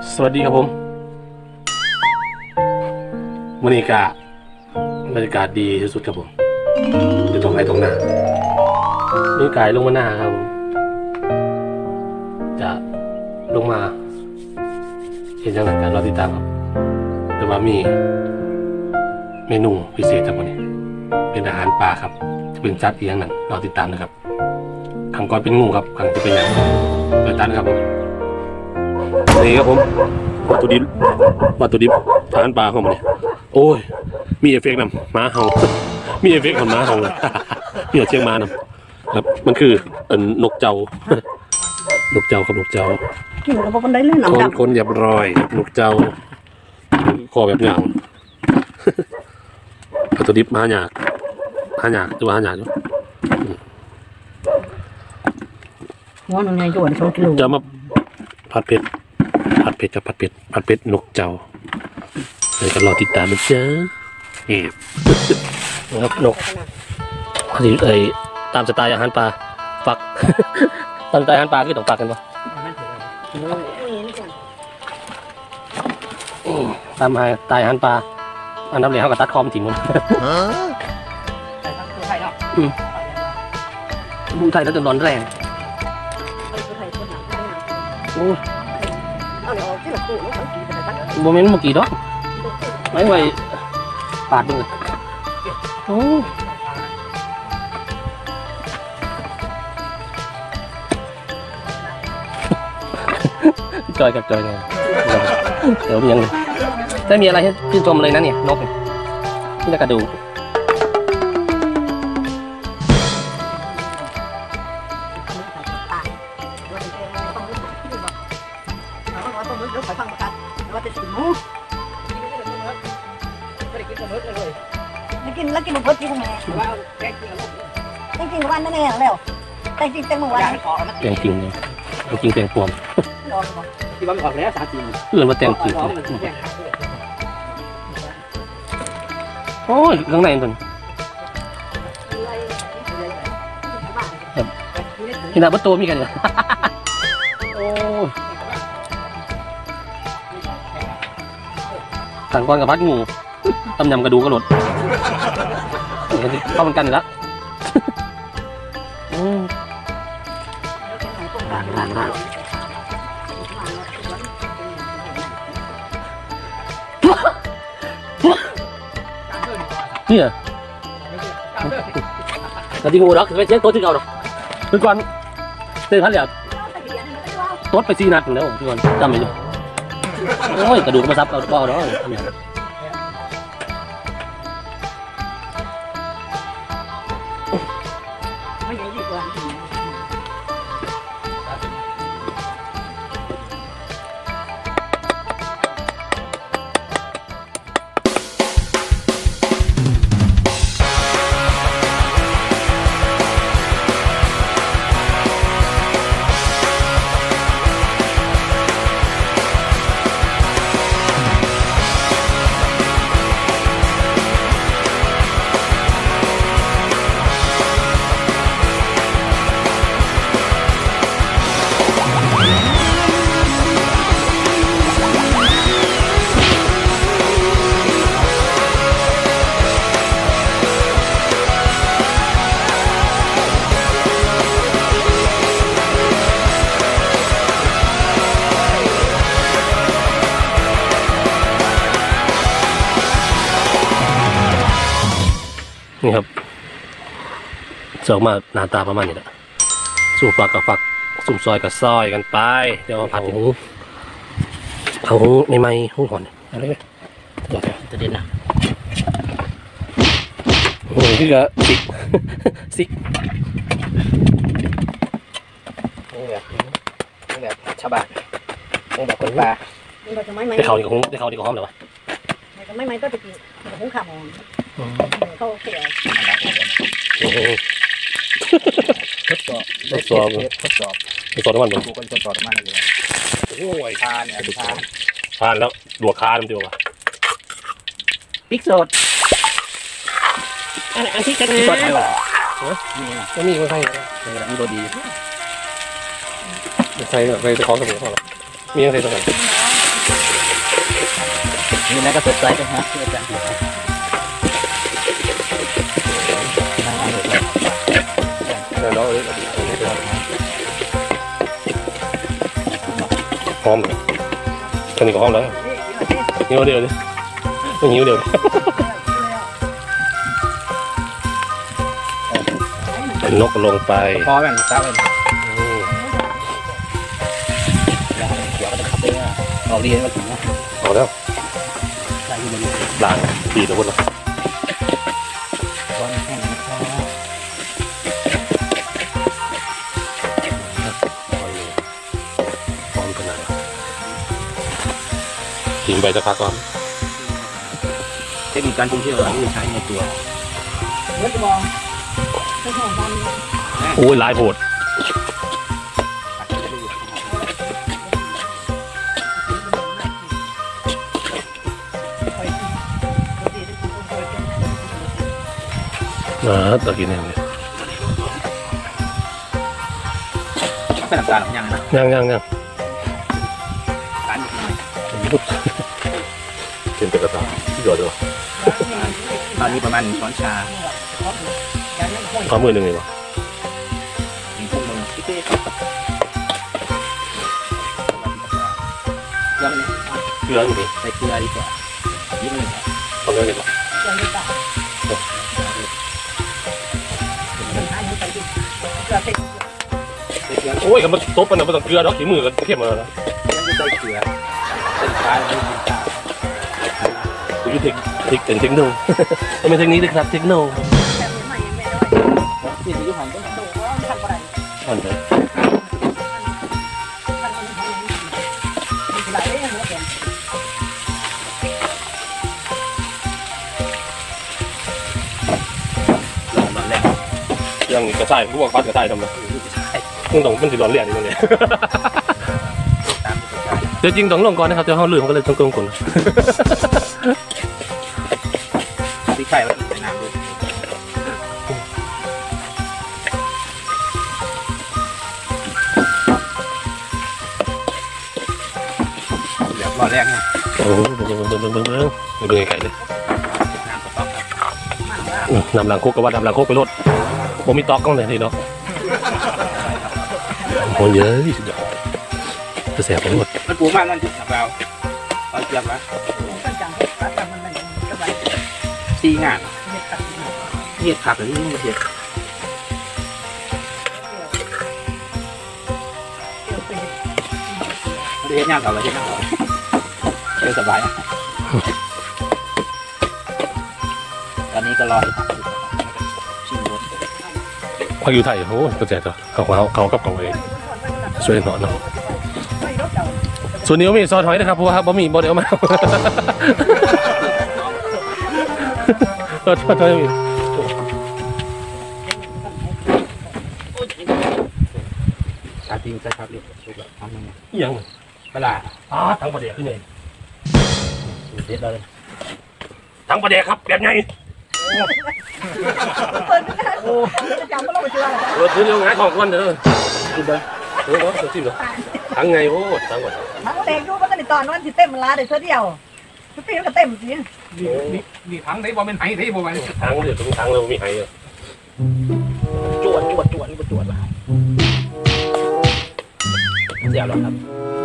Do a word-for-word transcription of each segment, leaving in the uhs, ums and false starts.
สวัสดีครับผมบรรยากาศบรรยากาศดีที่สุดครับผมอยู่ตรงไหนตรงหน้านี่กายลงมาหน้าครับผมจะลงมาเห็นจังหวัดการรอติดตามครับแต่ว่ามีเมนูพิเศษครับวันนี้เป็นอาหารป่าครับจะเป็นจัดเอียงนั่นรอติดตามนะครับครั้งก่อนเป็นงูครับครั้งจะเป็นอย่างรอติดตามครับผมนี่ครับผมวัตถุดิบวัตถุดิบอาหารปลาของมันเนี่ยโอ้ยมีเอฟเฟกต์นำม้าเห่ามีเอฟเฟกต์ของม้าเห่าเลยนี่เชียงม้านำครับมันคือเอ็นนกเจ้านกเจ้าครับนกเจ้าคนได้เล่นคนคนหยับรอยนกเจ้าคอแบบอย่างวัตถุดิบมาหยากหาหยากตัวหาหยากอยู่ว่ามันไงโยนสองกิโลจะมาผัดเผ็ดผัดเผ็ดกับผัดเผ็ดผัดเผ็ดนกเจ้าเดี๋ยวก็รอติดตามนะจ๊ะเอ๋นะครับนกอันนี้เอ้ยตามสไตล์อาหารปลาฟักตามสไตล์อาหารปลาคือต้องฟักกันปะตามสไตล์อาหารปลาอันนั้นเลยเขาก็ตัดคอมทิ้งมันบูไทยแล้วจะร้อนแรงโมเมนต์เมื่อกี้ดอกไม่ไหวปาดดูโอ้จอยกับจอยไงเดี๋ยวยังถ้ามีอะไรให้ชื่นชมเลยนะเนี่ยนกนี่จะกระดูกกินแล้วกินมันเพิ่มกินทำไมจริงจริงวันนั่นเองแล้วแต่จริงแต่เมื่อวานแตงจริงเลยจริงแตงปลอมที่บ้านออกแล้วสาจีเพื่อนมาแตงจริงโอ้ยข้างในมันเห็นหน้าประตูมีกันเหรอโอ้สั่งก้อนกับพัดงูตำยำกระดูกกระโดดเข้ามันกันอยู่แล้วเนี่ยกระดิ่งงูรักไม่ใช่ตัวที่เก่าหรอกคือก่อนเต้นพันเหลี่ยมตัวไปซีนัดแล้วคือก่อนจำไม่ได้โอ้ยกระดูกมาซับเอาเปล่าเนาะนี่ครับเสิร์ฟมาหน้าตาประมาณนี้แหละสุ่มฝักกับฝักสุ่มซอยกับซอยกันไปเดี๋ยวมาผัดหูเอาหูในไม้หูหอนอะไรไหมตัวจะเด่นนะโอ้ยนี่ก็สิกสิกนี่แบบนี่แบบชาวบ้านนี่แบบคนป่าได้เขาดีกว่าหูได้เขาดีกว่าหอมเลยวะไม่ไม่ก็จะกินหุ้งขาหมูเขาเสียทดสอบทดสอบทดสอบทดสอบทุกวันกูก็ทดสอบมากเลยโอ้ยทานทานทานแล้วลวกคามันดีกว่าพริกสดอันอันที่จะสดเหรอก็มีคนใส่มีตัวดีใส่ใส่ตะขอสมุนไพรมีอะไรใส่ตะขอนี่นะก็สดใสกันฮะที่อาจารย์เดี๋ยวเราหอมเลยแค่นี้ก็หอมแล้วหิวเดียวดิไม่หิวเดียวเป็นนกลงไปพอแม่งตาเลยเดี๋ยวก็จะขับไปว่าออกดีมาถึงนะเอาแล้วใส่ที่มันล้างปีแล้วพุ่นละร้อนแห้งนะครับหอมขนาดทิ้งไปสักพักก่อนเทคนิคการปรุงที่เราใช้ในตัวเมื่อจะมองไม่ใช่บ้านนี้โอ้ยหลายโพดอ่าตะกี้เนี่ยเป็นน้ำตาลหรือยังนะยังยังยังการเป็นตะกะตาหยอดเลยวะตอนนี้ประมาณช้อนชาขอมือหนึ่งเลยวะมีพวกมึงที่เต้เกลือมันเกลืออยู่ดิใส่เกลือดีกว่ายิ่งเลยทำได้เลยวะโอ้ยกับมันตบมันนะมันต้องเกลือดอกขี้มือกันเข้มมาแล้วนะยังจะใส่เกลือใส่ปลาไม่มีตากูยูเทคเทคเป็นเทคโนไม่เทคนิคเลยครับเทคโนที่อยู่หันก็อันไหนยังกระชายพวกฟัดกระชายทำไมมึงต้องมันติดร้อนเลี่ยนนี่มันเนี่ยเดี๋ยวจริงต้องลงก่อนนะครับเดี๋ยวเขาลืมก็เลยต้องลงก่อนที่ไข่ไว้ใส่น้ำด้วยเดี๋ยวรอแรกนะโอ้โหเบิ่งเบิ่งเบิ่งเบิ่งเบิ่งเบิ่งเบิ่งไก่เลยน้ำกระป๋องนำหลังโคกก็ว่านำหลังโคกไปรถผมมีตอกก้องเลยทีเนาะโอ้ยเยอะสุดยอดจะแสบไปหมดมันปูมากนั่นจุดสับเราเอาเจียบนะซีงานเหยียดผักหรือที่มันเหยียดเรียกงานต่อเลยที่นั่งต่อเชื่อสบายตอนนี้ก็รอชิมรสพักอยู่ไทยโอ้กระแจตัวเขาเขาเขากับเขาเองช่วยหน่อยเนาะส่วนนี้ก็มีซอสหอยนะครับเพราะว่าบะหมี่บะเดี๋ยวมาซอสหอยมีชาติงใส่ครับเรียบชุบแบบทำยังไงยังปลาอ๋อทั้งประเดี๋ยวที่ไหนเด็ดเลยทั้งประเดี๋ยวครับแบบไงจะจำไม่รู้ไปเชื่ออะไรรถซื้อเรื่องงานของก้อนเด้อกินเลยเออเนาะจิ้มเนาะทั้งไงโอ้ทั้งหมดทั้งเด็กดูก็จะตอนนั้นที่เต็มร้านเลยเท่าเดียวทุกปีก็เต็มจริงมีมีทั้งได้บ่เป็นไหได้บ่เป็นทั้งเดี๋ยวตรงทั้งเรามีไห้จวดจวดจวดนี่บ่จวดว่ะเสียแล้วครับ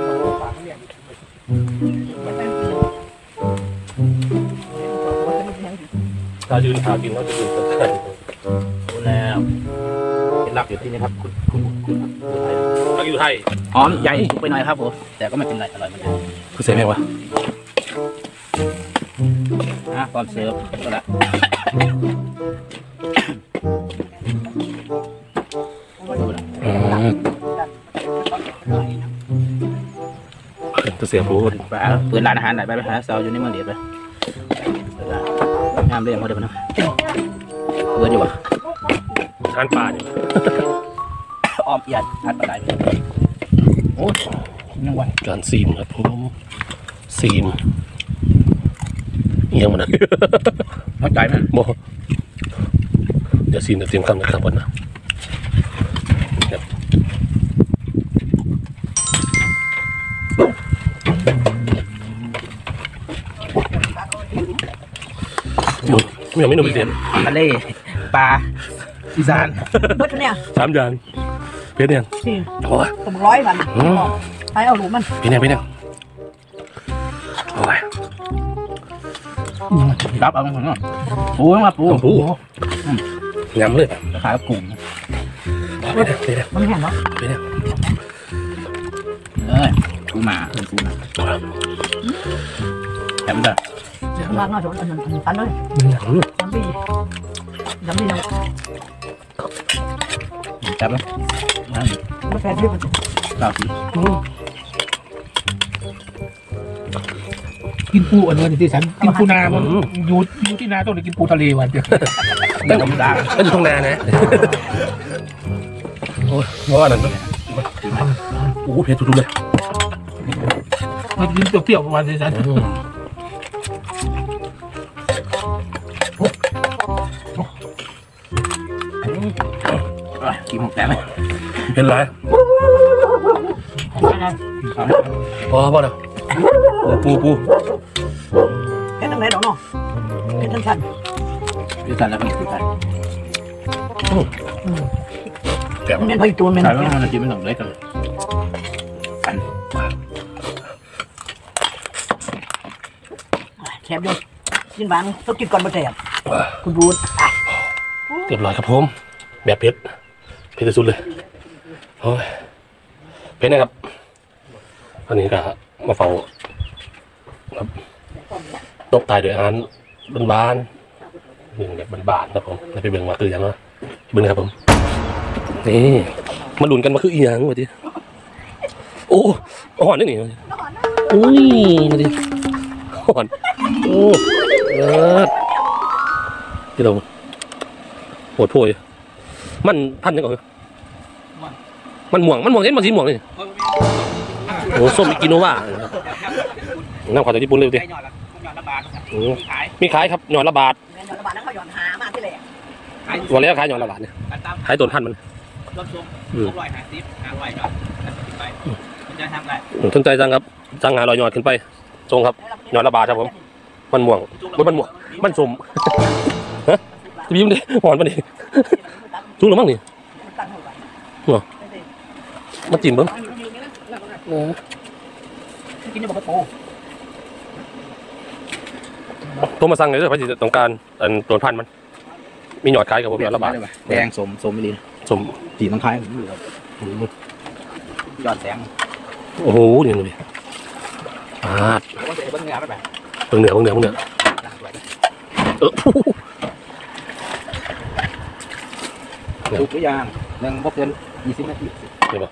ถ้ายืนขากินเขาจะยืนกันได้ดูแล้วเป็นรับอยู่ที่นี่ครับคุณคุณคุณพักอยู่ไทยหอมใหญ่ไปหน่อยครับผมแต่ก็ไม่เป็นไรอร่อยเหมือนกันคือเสียแม่วะอ่ะพร้อมเสิร์ฟก็ละอืมจะเสียพูดไปเปิดร้านอาหารไหนไปไปหาสาวอยู่ในเมืองเดียดไปงามเลยเขาเดี๋ยวนะเปิดอยู่วะทานปลาเนี่ยอ้อมเอียดทัดปลาไหลโอ้ยยังไหวการซีมครับผมซีมเอียงมันนะเข้าใจไหมโมเดี๋ยวซีมจะเตรียมคำนะครับก่อนนะมีเมนูพิเศษทะเลปลาอีสานเบิดเนี่ยสามอย่างเพชรเนี่ยสี่โอ้ยสมร้อยพันไปเอาหลูมันเพชรเนี่ยเพชรเนี่ยโอ้ยรับเอาของมันปูมาปูปูยำเลยขายกุ้งเพชรเนี่ยเพชรเนี่ยมันแห้งเนาะเพชรเนี่ยเออปูมาเออปูมาแถมด้วยมากเนาะชนอันนั้นปันเลยยำดียำดีเนาะจับไหมไม่แพ้ที่มันเก้าสิกินปูอันนี้ที่ฉันกินปูนามันอยู่อยู่ที่นาต้องได้กินปูทะเลวันเดียวไม่ธรรมดาก็อยู่ตรงนานะโอ้ยว่านั่นโอ้เพชรทุกๆเลยมันกินเปรี้ยวๆประมาณนี้ฉันกินหมกแต่ไหมเป็นไรพอพอแล้วปูปูแค่ตั้งไหนดอกเนาะแค่ตั้งชั้นอีสานแล้วก็อีสานแซ่บมันเป็นพายจูนมันขายแล้วมันกินไม่หนักเลยกันกันแฉบอยู่กินบางต้องกินก่อนมาแฉบคุณบูนเรียบร้อยครับผมแบบเพชรเพชรสุดเลยโอ้ยเพชรนะครับอันนี้ก็มาเฝ้าครับตบตายโดยอาหารบ้านๆหนึ่งแบบบ้านๆครับผมแล้วไปเบิ่งมาคืออย่างเนาะเบิ่งนะครับผมนี่มาลุ้นกันมาคืออีหยังวะทีโอ้อ่อนนี่นี่อุ้ยมาดิอ่อนโอ้เออที่เราโหดโพยมันพันยังก่อนมันม่วงมันม่วงเห็นมันสีม่วงเลยโอ้ส้มอิกิโนวาน้ำขวดจากญี่ปุ่นเลยดิมีขายครับหน่อยละบาทแม่นระบาดนั้นเขาหย่อนหามาที่แหลกวันแล้วขายหน่อยละบาทเนี่ยขายต้นพันธุ์มันรถชมหกร้อยห้าสิบห้าร้อยก็ไปมันจะทำไรสนใจจังครับจังหาลอยหยอดขึ้นไปทรงครับหยอดละบาทครับผมมันม่วงมันม่วงมันสมฮะยิ้มดิหอนมันดิจุกหรือมั้งนี่มาจิ้มเบิ้งกินจะบอกว่าโตโทรมาสั่งเลยเด้อพอดีต้องการอันต้นพันธุ์มันมีหยอดขายกับผมหยอดละบาทแดงสมสมไม่ดีสมสีต้องคล้ายยอดแสงโอ้โหนี่ดูดิอ่าว่าจะเบิ้งเนื้อไปแบบเบิ่งเหนือเบิ่งเหนือเบิ่งเหนือเออสุกหรือยังยังพกเกินยี่สิบนาทีเห็นปะ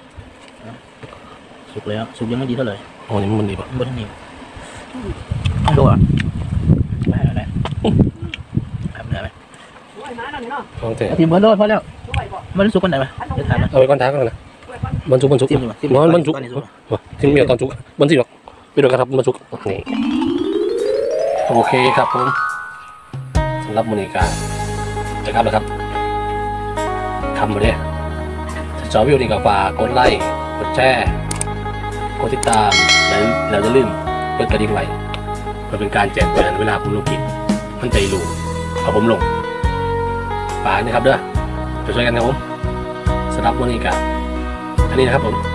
สุกแล้วสุกยังไม่ดีเท่าไหร่อ๋อนี่มันดีปะบนนี้ดูอ่ะไม่อะไรแบบเนื้อไหมด้วยนะนั่นเนาะลองเตะทีมเบอร์โลดพอแล้วด้วยก่อนมันสุกกันไหนไหมเดี๋ยวถามนะเอาไปก้อนท้ากันนะมันจุกมันจุกจิ้มดีกว่าจิ้มมันมันจุกทิ้งเมียตอนจุกมันสิหรอกไปดูกันครับมันจุกนี่โอเคครับผมสำหรับมื้อนี้ก็จะกลับแล้วครับทำมาเด้ถ้าชอบวิดีโอนี้ก็ฝากกดไลค์กดแชร์กดติดตามแล้วแล้วอย่าลืมกดกระดิ่งไว้เพื่อเป็นการแจ้งเตือนเวลาผมลงคลิปมันจะรู้เอาผมลงฝากนะครับเด้อจะช่วยกันครับผมสำหรับมื้อนี้ก็อันนี้นะครับผม